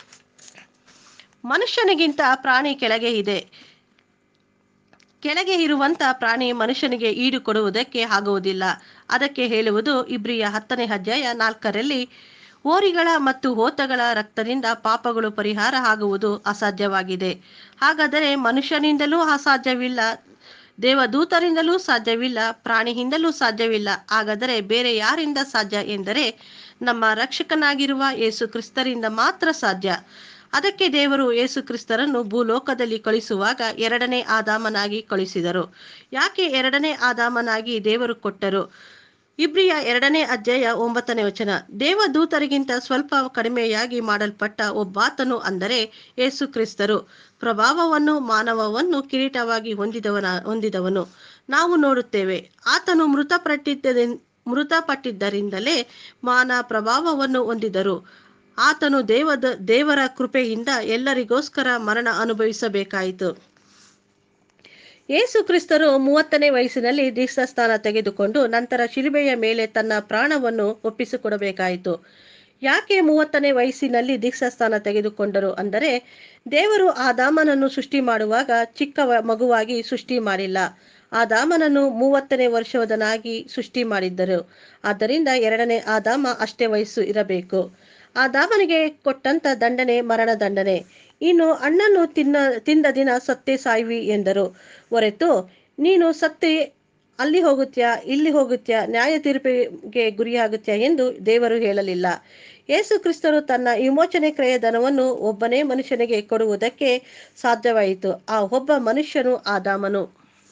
ಮನುಷ್ಯನಿಗಿಂತ ಪ್ರಾಣಿ ಕೆಳಗೆ ಇದೆ. ಕೆಳಗೆ ಇರುವಂತ ಪ್ರಾಣಿ ಮನುಷ್ಯನಿಗೆ ಈಡು ಕೊಡುವುದಕ್ಕೆ ಆಗುವುದಿಲ್ಲ. ಅದಕ್ಕೆ ಹೇಳುವುದು ಇಬ್ರಿಯ ಹತ್ತನೇ ಅಧ್ಯಾಯ ನಾಲ್ಕರಲ್ಲಿ, ಹೋರಿಗಳ ಮತ್ತು ಹೋತಗಳ ರಕ್ತದಿಂದ ಪಾಪಗಳು ಪರಿಹಾರ ಆಗುವುದು ಅಸಾಧ್ಯವಾಗಿದೆ. ಹಾಗಾದರೆ ಮನುಷ್ಯನಿಂದಲೂ ಅಸಾಧ್ಯವಿಲ್ಲ, ದೇವದೂತರಿಂದಲೂ ಸಾಧ್ಯವಿಲ್ಲ, ಪ್ರಾಣಿಯಿಂದಲೂ ಸಾಧ್ಯವಿಲ್ಲ. ಹಾಗಾದರೆ ಬೇರೆ ಯಾರಿಂದ ಸಾಧ್ಯ ಎಂದರೆ ನಮ್ಮ ರಕ್ಷಕನಾಗಿರುವ ಯೇಸು ಕ್ರಿಸ್ತರಿಂದ ಮಾತ್ರ ಸಾಧ್ಯ. ಅದಕ್ಕೆ ದೇವರು ಯೇಸು ಕ್ರಿಸ್ತರನ್ನು ಭೂಲೋಕದಲ್ಲಿ ಕಳಿಸುವಾಗ ಎರಡನೇ ಆದಾಮನಾಗಿ ಕಳಿಸಿದರು. ಯಾಕೆ ಎರಡನೇ ಆದಾಮನಾಗಿ ದೇವರು ಕೊಟ್ಟರು? ಇಬ್ರಿಯ ಎರಡನೇ ಅಧ್ಯಾಯ ಒಂಬತ್ತನೇ ವಚನ. ದೇವದೂತರಿಗಿಂತ ಸ್ವಲ್ಪ ಕಡಿಮೆಯಾಗಿ ಮಾಡಲ್ಪಟ್ಟ ಒಬ್ಬಾತನು ಅಂದರೆ ಯೇಸು ಕ್ರಿಸ್ತರು ಪ್ರಭಾವವನ್ನು, ಮಾನವವನ್ನು ಕಿರೀಟವಾಗಿ ಹೊಂದಿದವನ ಹೊಂದಿದವನು ನಾವು ನೋಡುತ್ತೇವೆ. ಆತನು ಮೃತಪಟ್ಟಿದ್ದ ಮೃತಪಟ್ಟಿದ್ದರಿಂದಲೇ ಮಾನ ಪ್ರಭಾವವನ್ನು ಹೊಂದಿದರು. ಆತನು ದೇವದ ದೇವರ ಕೃಪೆಯಿಂದ ಎಲ್ಲರಿಗೋಸ್ಕರ ಮರಣ ಅನುಭವಿಸಬೇಕಾಯಿತು. ಯೇಸು ಕ್ರಿಸ್ತರು ಮೂವತ್ತನೇ ವಯಸ್ಸಿನಲ್ಲಿ ದೀಕ್ಷಾಸ್ಥಾನ ತೆಗೆದುಕೊಂಡು ನಂತರ ಶಿಲುಬೆಯ ಮೇಲೆ ತನ್ನ ಪ್ರಾಣವನ್ನು ಒಪ್ಪಿಸಿಕೊಡಬೇಕಾಯಿತು. ಯಾಕೆ ಮೂವತ್ತನೇ ವಯಸ್ಸಿನಲ್ಲಿ ದೀಕ್ಷಾಸ್ಥಾನ ತೆಗೆದುಕೊಂಡರು ಅಂದರೆ ದೇವರು ಆದಾಮನನ್ನು ಸೃಷ್ಟಿ ಮಾಡುವಾಗ ಚಿಕ್ಕ ಮಗುವಾಗಿ ಸೃಷ್ಟಿ ಮಾಡಿಲ್ಲ. ಆದಾಮನನ್ನು ಮೂವತ್ತನೇ ವರ್ಷದವನಾಗಿ ಸೃಷ್ಟಿ ಮಾಡಿದ್ದರು. ಆದ್ದರಿಂದ ಎರಡನೇ ಆದಾಮ ಅಷ್ಟೇ ವಯಸ್ಸು ಇರಬೇಕು. ಆದಾಮನಿಗೆ ಕೊಟ್ಟಂತ ದಂಡನೆ ಮರಣ ದಂಡನೆ. ಇನ್ನು ಹಣ್ಣನ್ನು ತಿನ್ನ ತಿಂದ ದಿನ ಸತ್ತೇ ಸಾಯುವಿ ಎಂದರು ಹೊರತು ನೀನು ಸತ್ತಿ ಅಲ್ಲಿ ಹೋಗುತ್ತ್ಯಾ ಇಲ್ಲಿ ಹೋಗುತ್ತ್ಯಾ ನ್ಯಾಯ ತೀರ್ಪಿಗೆ ಗುರಿಯಾಗುತ್ತ್ಯಾ ಎಂದು ದೇವರು ಹೇಳಲಿಲ್ಲ. ಯೇಸು ಕ್ರಿಸ್ತರು ತನ್ನ ವಿಮೋಚನೆ ಕ್ರಯ ಧನವನ್ನು ಒಬ್ಬನೇ ಮನುಷ್ಯನಿಗೆ ಕೊಡುವುದಕ್ಕೆ ಸಾಧ್ಯವಾಯಿತು. ಆ ಒಬ್ಬ ಮನುಷ್ಯನು ಆದಾಮನು.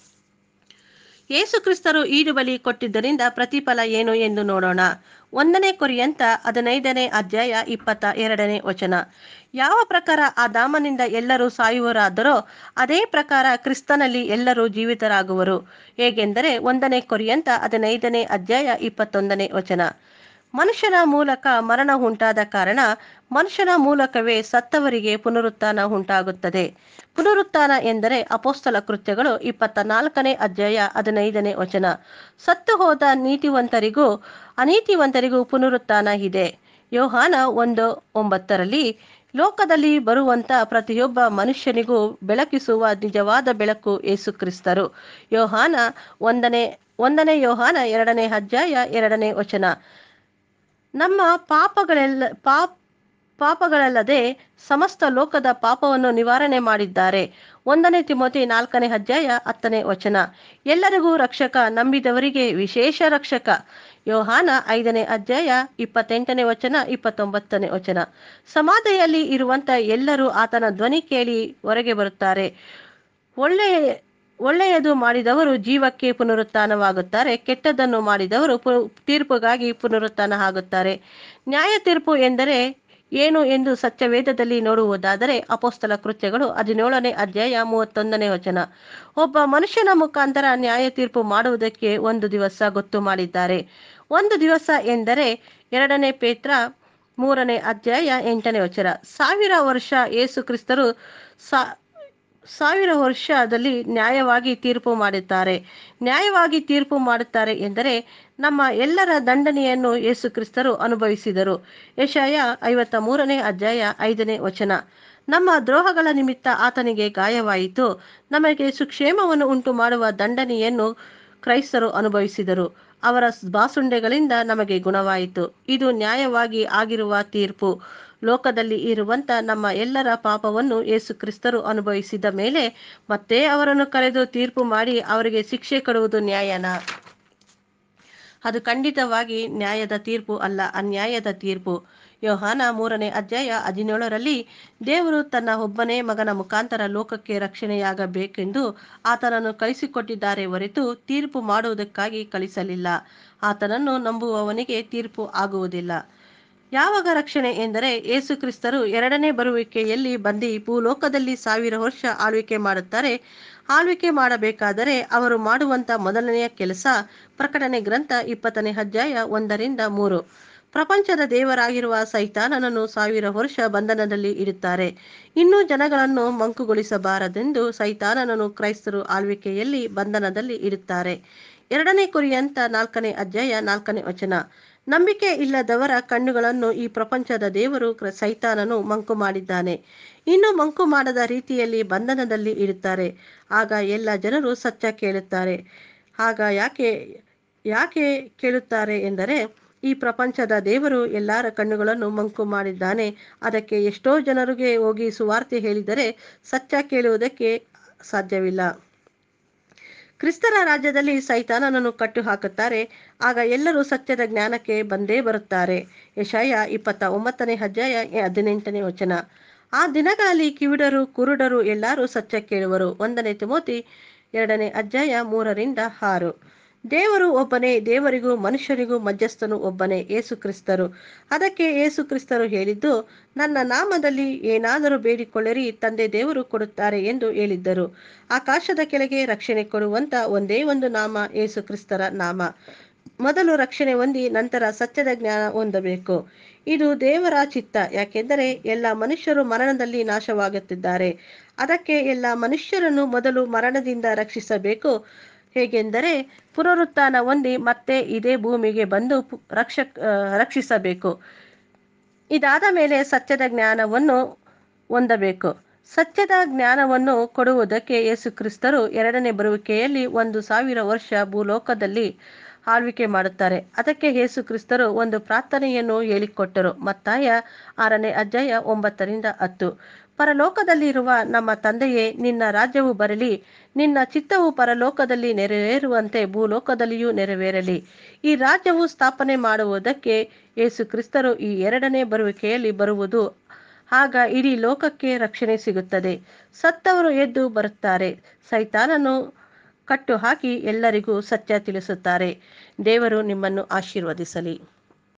ಯೇಸು ಕ್ರಿಸ್ತರು ಈಡು ಬಲಿ ಕೊಟ್ಟಿದ್ದರಿಂದ ಪ್ರತಿಫಲ ಏನು ಎಂದು ನೋಡೋಣ. ಒಂದನೇ ಕೊರಿಂಥ ಹದಿನೈದನೇ ಅಧ್ಯಾಯ ಇಪ್ಪತ್ತ ಎರಡನೇ ವಚನ. ಯಾವ ಪ್ರಕಾರ ಆದಾಮನಿಂದ ಎಲ್ಲರೂ ಸಾಯುವರಾದರೋ ಅದೇ ಪ್ರಕಾರ ಕ್ರಿಸ್ತನಲ್ಲಿ ಎಲ್ಲರೂ ಜೀವಿತರಾಗುವರು. ಹೇಗೆಂದರೆ ಒಂದನೇ ಕೊರಿಂಥ ಹದಿನೈದನೇ ಅಧ್ಯಾಯ ಇಪ್ಪತ್ತೊಂದನೇ ವಚನ. ಮನುಷ್ಯನ ಮೂಲಕ ಮರಣ ಉಂಟಾದ ಕಾರಣ ಮನುಷ್ಯನ ಮೂಲಕವೇ ಸತ್ತವರಿಗೆ ಪುನರುತ್ಥಾನ ಉಂಟಾಗುತ್ತದೆ. ಪುನರುತ್ಥಾನ ಎಂದರೆ ಅಪೊಸ್ತಲ ಕೃತ್ಯಗಳು ಇಪ್ಪತ್ತ ನಾಲ್ಕನೇ ಅಧ್ಯಾಯ ಹದಿನೈದನೇ ವಚನ. ಸತ್ತು ಹೋದ ನೀತಿವಂತರಿಗೂ ಅನೀತಿವಂತರಿಗೂ ಪುನರುತ್ಥಾನ ಇದೆ. ಯೋಹಾನ ಒಂದು ಒಂಬತ್ತರಲ್ಲಿ ಲೋಕದಲ್ಲಿ ಬರುವಂತ ಪ್ರತಿಯೊಬ್ಬ ಮನುಷ್ಯನಿಗೂ ಬೆಳಕಿಸುವ ನಿಜವಾದ ಬೆಳಕು ಯೇಸು ಕ್ರಿಸ್ತರು. ಯೋಹಾನ ಒಂದನೇ ಒಂದನೇ ಯೋಹಾನ ಎರಡನೇ ಅಧ್ಯಾಯ ಎರಡನೇ ವಚನ. ನಮ್ಮ ಪಾಪಗಳೆಲ್ಲ ಪಾಪ ಪಾಪಗಳಲ್ಲದೆ ಸಮಸ್ತ ಲೋಕದ ಪಾಪವನ್ನು ನಿವಾರಣೆ ಮಾಡಿದ್ದಾರೆ. ಒಂದನೇ ತಿಮೋತಿ ನಾಲ್ಕನೇ ಅಧ್ಯಾಯ ಹತ್ತನೇ ವಚನ. ಎಲ್ಲರಿಗೂ ರಕ್ಷಕ, ನಂಬಿದವರಿಗೆ ವಿಶೇಷ ರಕ್ಷಕ. ಯೋಹಾನ ಐದನೇ ಅಧ್ಯಾಯ ಇಪ್ಪತ್ತೆಂಟನೇ ವಚನ ಇಪ್ಪತ್ತೊಂಬತ್ತನೇ ವಚನ. ಸಮಾಧಿಯಲ್ಲಿ ಇರುವಂತ ಎಲ್ಲರೂ ಆತನ ಧ್ವನಿ ಕೇಳಿ ಹೊರಗೆ ಬರುತ್ತಾರೆ. ಒಳ್ಳೆಯ ಒಳ್ಳೆಯದು ಮಾಡಿದವರು ಜೀವಕ್ಕೆ ಪುನರುತ್ಥಾನವಾಗುತ್ತಾರೆ, ಕೆಟ್ಟದ್ದನ್ನು ಮಾಡಿದವರು ಪು ತೀರ್ಪುಗಾಗಿ ಪುನರುತ್ಥಾನ ಆಗುತ್ತಾರೆ. ನ್ಯಾಯ ತೀರ್ಪು ಎಂದರೆ ಏನು ಎಂದು ಸತ್ಯವೇದದಲ್ಲಿ ನೋಡುವುದಾದರೆ ಅಪೊಸ್ತಲ ಕೃತ್ಯಗಳು ಹದಿನೇಳನೇ ಅಧ್ಯಾಯ ಮೂವತ್ತೊಂದನೇ ವಚನ. ಒಬ್ಬ ಮನುಷ್ಯನ ಮುಖಾಂತರ ನ್ಯಾಯ ತೀರ್ಪು ಮಾಡುವುದಕ್ಕೆ ಒಂದು ದಿವಸ ಗೊತ್ತು ಮಾಡಿದ್ದಾರೆ. ಒಂದು ದಿವಸ ಎಂದರೆ ಎರಡನೇ ಪೇತ್ರ ಮೂರನೇ ಅಧ್ಯಾಯ ಎಂಟನೇ ವಚನ. ಸಾವಿರ ವರ್ಷ ಯೇಸು ಕ್ರಿಸ್ತರು ಸಾ ಸಾವಿರ ವರ್ಷದಲ್ಲಿ ನ್ಯಾಯವಾಗಿ ತೀರ್ಪು ಮಾಡುತ್ತಾರೆ. ನ್ಯಾಯವಾಗಿ ತೀರ್ಪು ಮಾಡುತ್ತಾರೆ ಎಂದರೆ ನಮ್ಮ ಎಲ್ಲರ ದಂಡನೆಯನ್ನು ಯೇಸು ಕ್ರಿಸ್ತರು ಅನುಭವಿಸಿದರು. ಯೆಶಾಯ ಐವತ್ತ ಮೂರನೇ ಅಧ್ಯಾಯ ಐದನೇ ವಚನ. ನಮ್ಮ ದ್ರೋಹಗಳ ನಿಮಿತ್ತ ಆತನಿಗೆ ಗಾಯವಾಯಿತು, ನಮಗೆ ಸುಕ್ಷೇಮವನ್ನು ಉಂಟು ಮಾಡುವ ದಂಡನೆಯನ್ನು ಕ್ರೈಸ್ತರು ಅನುಭವಿಸಿದರು. ಅವರ ಬಾಸುಂಡೆಗಳಿಂದ ನಮಗೆ ಗುಣವಾಯಿತು. ಇದು ನ್ಯಾಯವಾಗಿ ಆಗಿರುವ ತೀರ್ಪು. ಲೋಕದಲ್ಲಿ ಇರುವಂತ ನಮ್ಮ ಎಲ್ಲರ ಪಾಪವನ್ನು ಯೇಸು ಕ್ರಿಸ್ತರು ಅನುಭವಿಸಿದ ಮೇಲೆ ಮತ್ತೆ ಅವರನ್ನು ಕರೆದು ತೀರ್ಪು ಮಾಡಿ ಅವರಿಗೆ ಶಿಕ್ಷೆ ಕೊಡುವುದು ನ್ಯಾಯನಾ? ಅದು ಖಂಡಿತವಾಗಿ ನ್ಯಾಯದ ತೀರ್ಪು ಅಲ್ಲ, ಅನ್ಯಾಯದ ತೀರ್ಪು. ಯೋಹಾನ ಮೂರನೇ ಅಧ್ಯಾಯ ಹದಿನೇಳರಲ್ಲಿ ದೇವರು ತನ್ನ ಒಬ್ಬನೇ ಮಗನ ಮುಖಾಂತರ ಲೋಕಕ್ಕೆ ರಕ್ಷಣೆಯಾಗಬೇಕೆಂದು ಆತನನ್ನು ಕಳಿಸಿಕೊಟ್ಟಿದ್ದಾರೆ ಹೊರತು ತೀರ್ಪು ಮಾಡುವುದಕ್ಕಾಗಿ ಕಳಿಸಲಿಲ್ಲ. ಆತನನ್ನು ನಂಬುವವನಿಗೆ ತೀರ್ಪು ಆಗುವುದಿಲ್ಲ. ಯಾವಾಗ ರಕ್ಷಣೆ ಎಂದರೆ ಯೇಸು ಕ್ರಿಸ್ತರು ಎರಡನೇ ಬರುವಿಕೆಯಲ್ಲಿ ಬಂದು ಭೂಲೋಕದಲ್ಲಿ ಸಾವಿರ ವರ್ಷ ಆಳ್ವಿಕೆ ಮಾಡುತ್ತಾರೆ. ಆಳ್ವಿಕೆ ಮಾಡಬೇಕಾದರೆ ಅವರು ಮಾಡುವಂತ ಮೊದಲನೆಯ ಕೆಲಸ ಪ್ರಕಟಣೆ ಗ್ರಂಥ ಇಪ್ಪತ್ತನೇ ಅಧ್ಯಾಯ ಒಂದರಿಂದ ಮೂರು. ಪ್ರಪಂಚದ ದೇವರಾಗಿರುವ ಸೈತಾನನನ್ನು ಸಾವಿರ ವರ್ಷ ಬಂಧನದಲ್ಲಿ ಇಡುತ್ತಾರೆ. ಇನ್ನೂ ಜನಗಳನ್ನು ಮಂಕುಗೊಳಿಸಬಾರದೆಂದು ಸೈತಾನನನ್ನು ಕ್ರೈಸ್ತರು ಆಳ್ವಿಕೆಯಲ್ಲಿ ಬಂಧನದಲ್ಲಿ ಇಡುತ್ತಾರೆ. ಎರಡನೇ ಕೊರಿಂಥ ನಾಲ್ಕನೇ ಅಧ್ಯಾಯ ನಾಲ್ಕನೇ ವಚನ. ನಂಬಿಕೆ ಇಲ್ಲದವರ ಕಣ್ಣುಗಳನ್ನು ಈ ಪ್ರಪಂಚದ ದೇವರು ಸೈತಾನನು ಮಂಕು ಮಾಡಿದ್ದಾನೆ. ಇನ್ನು ಮಂಕು ಮಾಡದ ರೀತಿಯಲ್ಲಿ ಬಂಧನದಲ್ಲಿ ಇಡುತ್ತಾರೆ. ಆಗ ಎಲ್ಲ ಜನರು ಸತ್ಯ ಕೇಳುತ್ತಾರೆ. ಆಗ ಯಾಕೆ ಯಾಕೆ ಕೇಳುತ್ತಾರೆ ಎಂದರೆ ಈ ಪ್ರಪಂಚದ ದೇವರು ಎಲ್ಲರ ಕಣ್ಣುಗಳನ್ನು ಮಂಕು ಮಾಡಿದ್ದಾನೆ. ಅದಕ್ಕೆ ಎಷ್ಟೋ ಜನರಿಗೆ ಹೋಗಿ ಸುವಾರ್ತೆ ಹೇಳಿದರೆ ಸತ್ಯ ಕೇಳುವುದಕ್ಕೆ ಸಾಧ್ಯವಿಲ್ಲ. ಕ್ರಿಸ್ತರ ರಾಜ್ಯದಲ್ಲಿ ಸೈತಾನನನ್ನು ಕಟ್ಟು ಹಾಕುತ್ತಾರೆ. ಆಗ ಎಲ್ಲರೂ ಸತ್ಯದ ಜ್ಞಾನಕ್ಕೆ ಬಂದೇ ಬರುತ್ತಾರೆ. ಯೆಶಾಯ ಇಪ್ಪತ್ತ ಒಂಬತ್ತನೇ ಅಧ್ಯಾಯ ಹದಿನೆಂಟನೇ ವಚನ. ಆ ದಿನಗಳಲ್ಲಿ ಕಿವಿಡರು ಕುರುಡರು ಎಲ್ಲರೂ ಸತ್ಯ ಕೇಳುವರು. ಒಂದನೇ ತಿಮೋತಿ ಎರಡನೇ ಅಧ್ಯಾಯ ಮೂರರಿಂದ ಆರು. ದೇವರು ಒಬ್ಬನೇ, ದೇವರಿಗೂ ಮನುಷ್ಯರಿಗೂ ಮಧ್ಯಸ್ಥನು ಒಬ್ಬನೇ, ಯೇಸು ಕ್ರಿಸ್ತರು. ಅದಕ್ಕೆ ಯೇಸು ಕ್ರಿಸ್ತರು ಹೇಳಿದ್ದು, ನನ್ನ ನಾಮದಲ್ಲಿ ಏನಾದರೂ ಬೇಡಿಕೊಳ್ಳಿರಿ, ತಂದೆ ದೇವರು ಕೊಡುತ್ತಾರೆ ಎಂದು ಹೇಳಿದ್ದರು. ಆಕಾಶದ ಕೆಳಗೆ ರಕ್ಷಣೆ ಕೊಡುವಂತ ಒಂದೇ ಒಂದು ನಾಮ ಯೇಸು ಕ್ರಿಸ್ತರ ನಾಮ. ಮೊದಲು ರಕ್ಷಣೆ ಹೊಂದಿ ನಂತರ ಸತ್ಯದ ಜ್ಞಾನ ಹೊಂದಬೇಕು. ಇದು ದೇವರ ಚಿತ್ತ. ಯಾಕೆಂದರೆ ಎಲ್ಲ ಮನುಷ್ಯರು ಮರಣದಲ್ಲಿ ನಾಶವಾಗುತ್ತಿದ್ದಾರೆ. ಅದಕ್ಕೆ ಎಲ್ಲ ಮನುಷ್ಯರನ್ನು ಮೊದಲು ಮರಣದಿಂದ ರಕ್ಷಿಸಬೇಕು. ಹೇಗೆಂದರೆ ಪುನರುತ್ಥಾನ ಹೊಂದಿ ಮತ್ತೆ ಇದೇ ಭೂಮಿಗೆ ಬಂದು ರಕ್ಷ ರಕ್ಷಿಸಬೇಕು. ಇದಾದ ಮೇಲೆ ಸತ್ಯದ ಜ್ಞಾನವನ್ನು ಹೊಂದಬೇಕು. ಸತ್ಯದ ಜ್ಞಾನವನ್ನು ಕೊಡುವುದಕ್ಕೆ ಯೇಸುಕ್ರಿಸ್ತರು ಎರಡನೇ ಬರುವಿಕೆಯಲ್ಲಿ ಒಂದು ಸಾವಿರ ವರ್ಷ ಭೂಲೋಕದಲ್ಲಿ ಆಳ್ವಿಕೆ ಮಾಡುತ್ತಾರೆ. ಅದಕ್ಕೆ ಯೇಸುಕ್ರಿಸ್ತರು ಒಂದು ಪ್ರಾರ್ಥನೆಯನ್ನು ಹೇಳಿಕೊಟ್ಟರು. ಮತ್ತಾಯ ಆರನೇ ಅಧ್ಯಾಯ ಒಂಬತ್ತರಿಂದ ಹತ್ತು. ಪರಲೋಕದಲ್ಲಿರುವ ನಮ್ಮ ತಂದೆಯೇ, ನಿನ್ನ ರಾಜ್ಯವು ಬರಲಿ, ನಿನ್ನ ಚಿತ್ತವು ಪರಲೋಕದಲ್ಲಿ ನೆರವೇರುವಂತೆ ಭೂಲೋಕದಲ್ಲಿಯೂ ನೆರವೇರಲಿ. ಈ ರಾಜ್ಯವು ಸ್ಥಾಪನೆ ಮಾಡುವುದಕ್ಕೆ ಯೇಸುಕ್ರಿಸ್ತರು ಈ ಎರಡನೇ ಬರುವಿಕೆಯಲ್ಲಿ ಬರುವುದು. ಆಗ ಇಡೀ ಲೋಕಕ್ಕೆ ರಕ್ಷಣೆ ಸಿಗುತ್ತದೆ. ಸತ್ತವರು ಎದ್ದು ಬರುತ್ತಾರೆ. ಸೈತಾನನು ಕಟ್ಟು ಹಾಕಿ ಎಲ್ಲರಿಗೂ ಸತ್ಯ ತಿಳಿಸುತ್ತಾರೆ. ದೇವರು ನಿಮ್ಮನ್ನು ಆಶೀರ್ವದಿಸಲಿ.